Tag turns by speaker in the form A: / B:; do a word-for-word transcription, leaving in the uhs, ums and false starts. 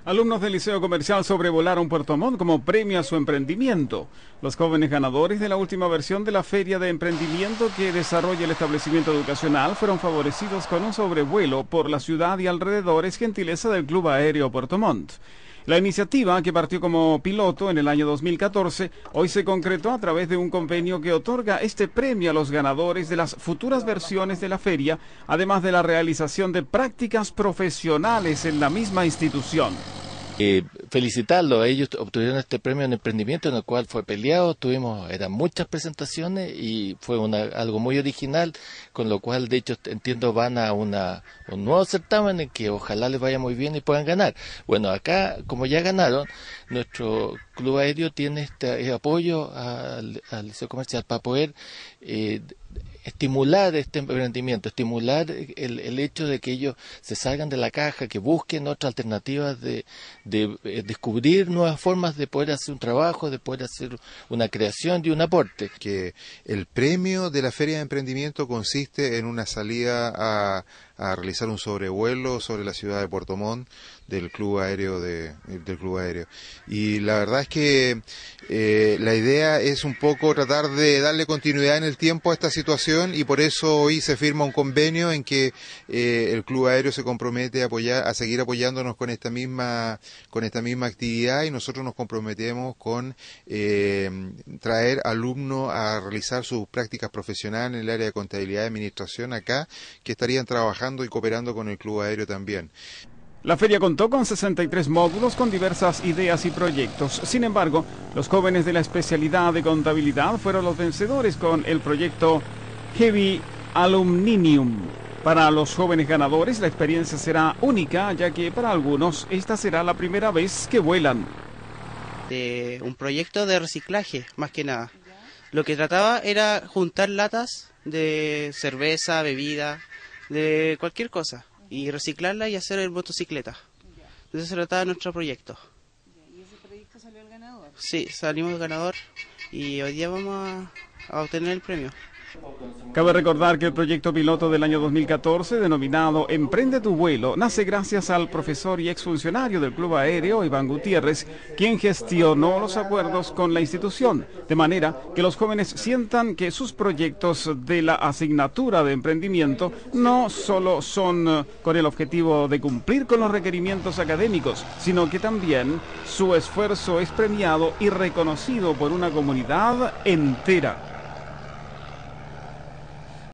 A: Alumnos del Liceo Comercial sobrevolaron Puerto Montt como premio a su emprendimiento. Los jóvenes ganadores de la última versión de la Feria de Emprendimiento que desarrolla el establecimiento educacional fueron favorecidos con un sobrevuelo por la ciudad y alrededores, gentileza del Club Aéreo Puerto Montt. La iniciativa, que partió como piloto en el año dos mil catorce, hoy se concretó a través de un convenio que otorga este premio a los ganadores de las futuras versiones de la feria, además de la realización de prácticas profesionales en la misma institución.
B: Eh, felicitarlos, ellos obtuvieron este premio en emprendimiento en el cual fue peleado, tuvimos, eran muchas presentaciones y fue una, algo muy original, con lo cual de hecho entiendo van a una, un nuevo certamen en que ojalá les vaya muy bien y puedan ganar. Bueno, acá como ya ganaron, nuestro Club Aéreo tiene este apoyo al, al Liceo Comercial para poder eh, estimular este emprendimiento, estimular el, el hecho de que ellos se salgan de la caja, que busquen otras alternativas de, de, de descubrir nuevas formas de poder hacer un trabajo, de poder hacer una creación y un aporte.
C: Que el premio de la Feria de Emprendimiento consiste en una salida a, a realizar un sobrevuelo sobre la ciudad de Puerto Montt del Club Aéreo de, del Club Aéreo. Y la verdad es que eh, la idea es un poco tratar de darle continuidad en el tiempo a esta situación, y por eso hoy se firma un convenio en que eh, el Club Aéreo se compromete a apoyar, a seguir apoyándonos con esta misma, con esta misma actividad, y nosotros nos comprometemos con eh, traer alumnos a realizar sus prácticas profesionales en el área de contabilidad y administración acá, que estarían trabajando y cooperando con el Club Aéreo también.
A: La feria contó con sesenta y tres módulos con diversas ideas y proyectos. Sin embargo, los jóvenes de la especialidad de contabilidad fueron los vencedores con el proyecto Heavy Aluminium. Para los jóvenes ganadores la experiencia será única, ya que para algunos esta será la primera vez que vuelan.
D: De un proyecto de reciclaje, más que nada. Lo que trataba era juntar latas de cerveza, bebida, de cualquier cosa, y reciclarla y hacer el motocicleta. Entonces se trataba de nuestro proyecto.
E: ¿Y ese proyecto salió el ganador?
D: Sí, salimos el ganador y hoy día vamos a, a obtener el premio.
A: Cabe recordar que el proyecto piloto del año dos mil catorce, denominado Emprende tu vuelo, nace gracias al profesor y exfuncionario del Club Aéreo, Iván Gutiérrez, quien gestionó los acuerdos con la institución, de manera que los jóvenes sientan que sus proyectos de la asignatura de emprendimiento no solo son con el objetivo de cumplir con los requerimientos académicos, sino que también su esfuerzo es premiado y reconocido por una comunidad entera.